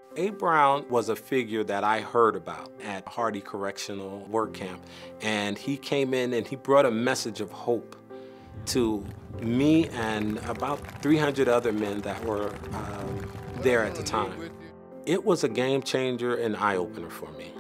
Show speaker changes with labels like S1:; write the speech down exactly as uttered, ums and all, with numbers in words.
S1: Abe Brown was a figure that I heard about at Hardy Correctional Work Camp, and he came in and he brought a message of hope to me and about three hundred other men that were um, there at the time. It was a game changer and eye-opener for me.